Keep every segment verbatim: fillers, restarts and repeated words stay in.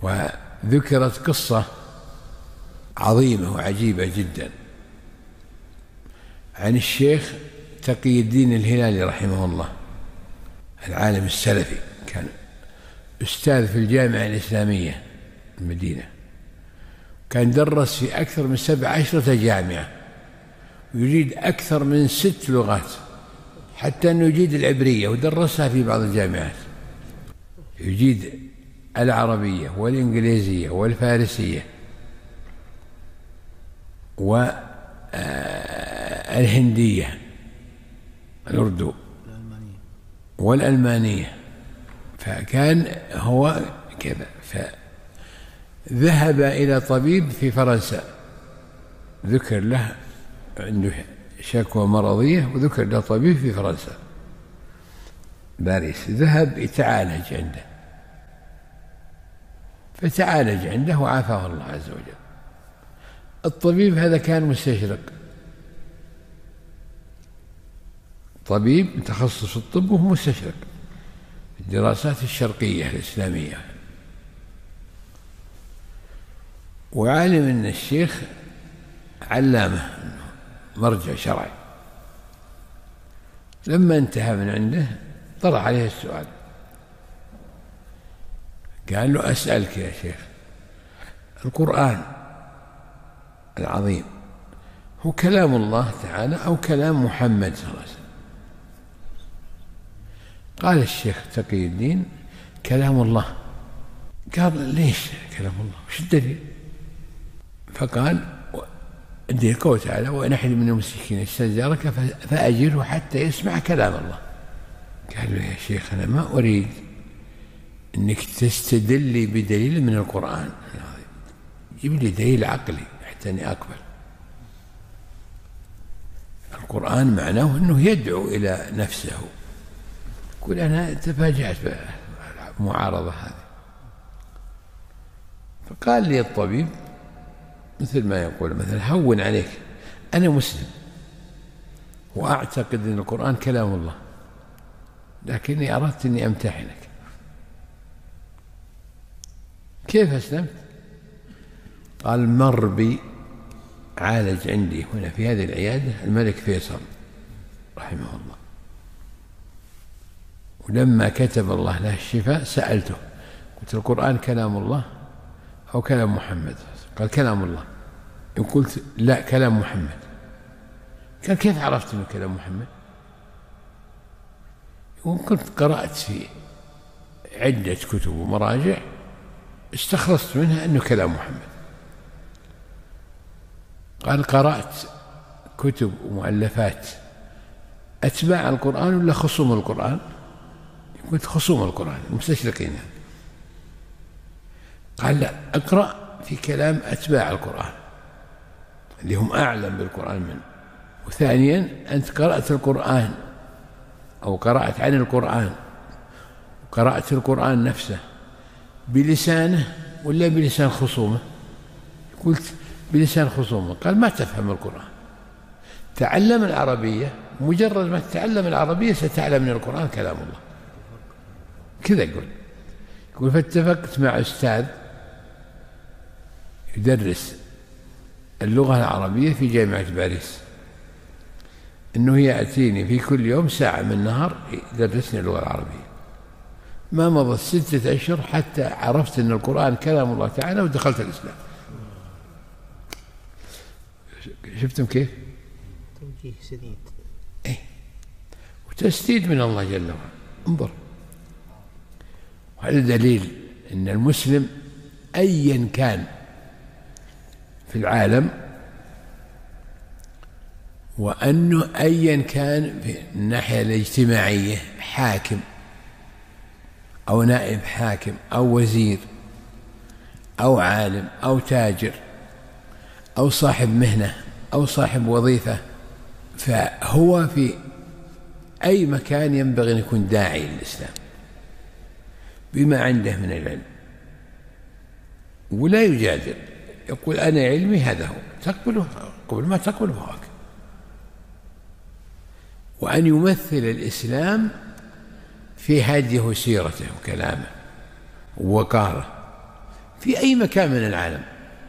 وذكرت قصة عظيمة وعجيبة جدا عن الشيخ تقي الدين الهلالي رحمه الله، العالم السلفي، كان أستاذ في الجامعة الإسلامية المدينة، كان درس في أكثر من سبع عشرة جامعة، ويجيد أكثر من ست لغات، حتى أنه يجيد العبرية ودرسها في بعض الجامعات، يجيد العربية والإنجليزية والفارسية والهندية الأردو والألمانية. فكان هو كذا، فذهب إلى طبيب في فرنسا، ذكر له عنده شكوى مرضية وذكر له طبيب في فرنسا باريس، ذهب يتعالج عنده، فتعالج عنده وعافاه الله عز وجل. الطبيب هذا كان مستشرق، طبيب متخصص في الطب وهو مستشرق في الدراسات الشرقية الإسلامية، وعالم أن الشيخ علامة مرجع شرعي. لما انتهى من عنده طرح عليه السؤال، قال له: أسألك يا شيخ، القرآن العظيم هو كلام الله تعالى أو كلام محمد صلى الله عليه وسلم؟ قال الشيخ تقي الدين: كلام الله. قال: ليش كلام الله؟ وش الدليل؟ فقال: الدليل قوله تعالى: وإن أحد من المشركين استجارك فأجره حتى يسمع كلام الله. قال له: يا شيخ أنا ما أريد أنك تستدلي بدليل من القرآن، جيب لي دليل عقلي حتى أني أقبل. القرآن معناه أنه يدعو إلى نفسه. يقول: أنا تفاجأت بالمعارضة هذه. فقال لي الطبيب مثل ما يقول مثلا: هون عليك، أنا مسلم وأعتقد أن القرآن كلام الله، لكني أردت أني أمتحنك. كيف أسلمت؟ قال: مر بي عالج عندي هنا في هذه العيادة الملك فيصل رحمه الله، ولما كتب الله له الشفاء سألته، قلت: القرآن كلام الله أو كلام محمد؟ قال: كلام الله. قلت: لا، كلام محمد. قال: كيف عرفت أنه كلام محمد؟ وكنت قرأت في عدة كتب ومراجع استخلصت منها أنه كلام محمد. قال: قرأت كتب ومؤلفات أتباع القرآن ولا خصوم القرآن؟ قلت: خصوم القرآن المستشرقين. قال: لا، أقرأ في كلام أتباع القرآن اللي هم أعلم بالقرآن منه. وثانيا أنت قرأت القرآن أو قرأت عن القرآن وقرأت القرآن نفسه بلسانه ولا بلسان خصومه؟ قلت: بلسان خصومه. قال: ما تفهم القرآن، تعلم العربية، مجرد ما تتعلم العربية ستعلم من القرآن كلام الله. كذا يقول. يقول: فاتفقت مع أستاذ يدرس اللغة العربية في جامعة باريس أنه يأتيني في كل يوم ساعة من النهار يدرسني اللغة العربية. ما مضت ستة أشهر حتى عرفت أن القرآن كلام الله تعالى ودخلت الإسلام. شفتم كيف؟ توجيه سديد. إيه؟ وتسديد من الله جل وعلا. انظر، وهذا دليل أن المسلم أيا كان في العالم، وأنه أيا كان في الناحية الاجتماعية حاكم أو نائب حاكم أو وزير أو عالم أو تاجر أو صاحب مهنة أو صاحب وظيفة، فهو في أي مكان ينبغي أن يكون داعي للإسلام بما عنده من العلم، ولا يجادل، يقول: أنا علمي هذا هو، تقبله قبل ما تقبل فهوك. وأن يمثل الإسلام في هديه وسيرته وكلامه ووقاره، في أي مكان من العالم،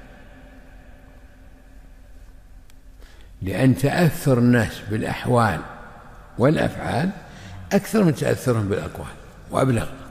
لأن تأثر الناس بالأحوال والأفعال أكثر من تأثرهم بالأقوال وأبلغ.